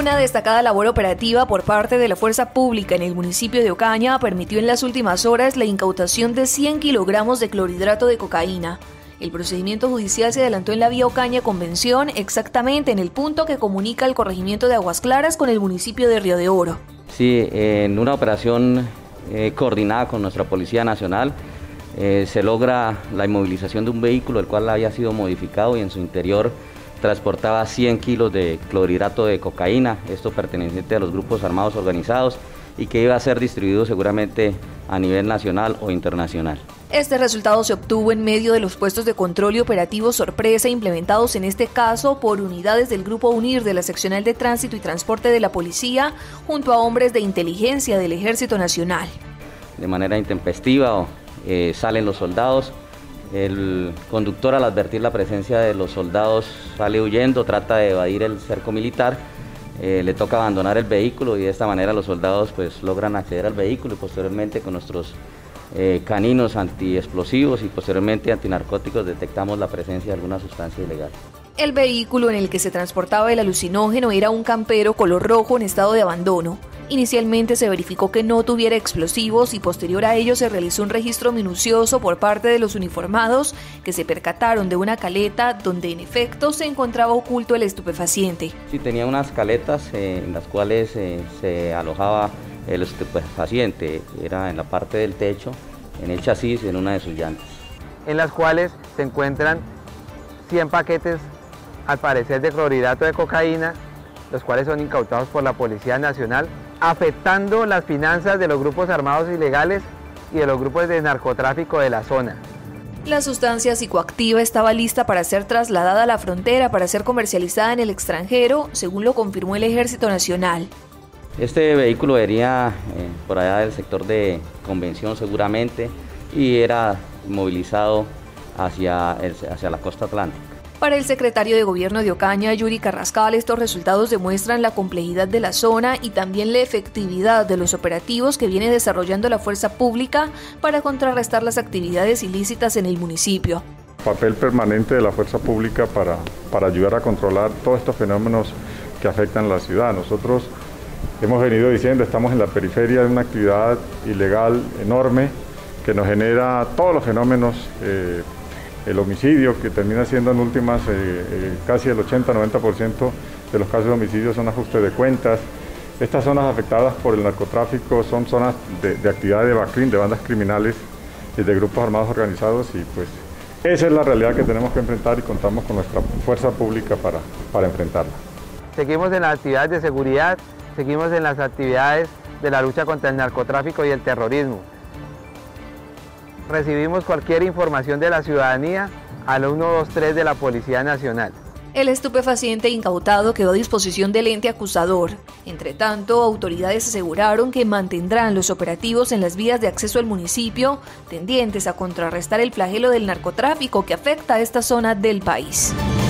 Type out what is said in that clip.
Una destacada labor operativa por parte de la Fuerza Pública en el municipio de Ocaña permitió en las últimas horas la incautación de 100 kilogramos de clorhidrato de cocaína. El procedimiento judicial se adelantó en la vía Ocaña-Convención, exactamente en el punto que comunica el corregimiento de Aguas Claras con el municipio de Río de Oro. Sí, en una operación coordinada con nuestra Policía Nacional, se logra la inmovilización de un vehículo el cual había sido modificado y en su interior transportaba 100 kilos de clorhidrato de cocaína, esto perteneciente a los grupos armados organizados y que iba a ser distribuido seguramente a nivel nacional o internacional. Este resultado se obtuvo en medio de los puestos de control y operativos sorpresa implementados en este caso por unidades del Grupo UNIR de la Seccional de Tránsito y Transporte de la Policía junto a hombres de inteligencia del Ejército Nacional. De manera intempestiva salen los soldados. El conductor, al advertir la presencia de los soldados, sale huyendo, trata de evadir el cerco militar, le toca abandonar el vehículo y de esta manera los soldados pues logran acceder al vehículo y posteriormente con nuestros caninos antiexplosivos y posteriormente antinarcóticos detectamos la presencia de alguna sustancia ilegal. El vehículo en el que se transportaba el alucinógeno era un campero color rojo en estado de abandono. Inicialmente se verificó que no tuviera explosivos y posterior a ello se realizó un registro minucioso por parte de los uniformados que se percataron de una caleta donde en efecto se encontraba oculto el estupefaciente. Sí, tenía unas caletas en las cuales se alojaba el estupefaciente, era en la parte del techo, en el chasis, en una de sus llantas. En las cuales se encuentran 100 paquetes al parecer de clorhidrato de cocaína, los cuales son incautados por la Policía Nacional, afectando las finanzas de los grupos armados ilegales y de los grupos de narcotráfico de la zona. La sustancia psicoactiva estaba lista para ser trasladada a la frontera para ser comercializada en el extranjero, según lo confirmó el Ejército Nacional. Este vehículo venía por allá del sector de Convención seguramente y era movilizado hacia la costa atlántica. Para el secretario de Gobierno de Ocaña, Yuri Carrascal, estos resultados demuestran la complejidad de la zona y también la efectividad de los operativos que viene desarrollando la fuerza pública para contrarrestar las actividades ilícitas en el municipio. Papel permanente de la fuerza pública para ayudar a controlar todos estos fenómenos que afectan a la ciudad. Nosotros hemos venido diciendo, estamos en la periferia de una actividad ilegal enorme que nos genera todos los fenómenos, el homicidio, que termina siendo en últimas casi el 80-90% de los casos de homicidio son ajustes de cuentas. Estas zonas afectadas por el narcotráfico son zonas de actividad de BACRIM, de bandas criminales y de grupos armados organizados y pues esa es la realidad que tenemos que enfrentar y contamos con nuestra fuerza pública para enfrentarla. Seguimos en las actividades de seguridad, seguimos en las actividades de la lucha contra el narcotráfico y el terrorismo. Recibimos cualquier información de la ciudadanía al 123 de la Policía Nacional. El estupefaciente incautado quedó a disposición del ente acusador. Entre tanto, autoridades aseguraron que mantendrán los operativos en las vías de acceso al municipio, tendientes a contrarrestar el flagelo del narcotráfico que afecta a esta zona del país.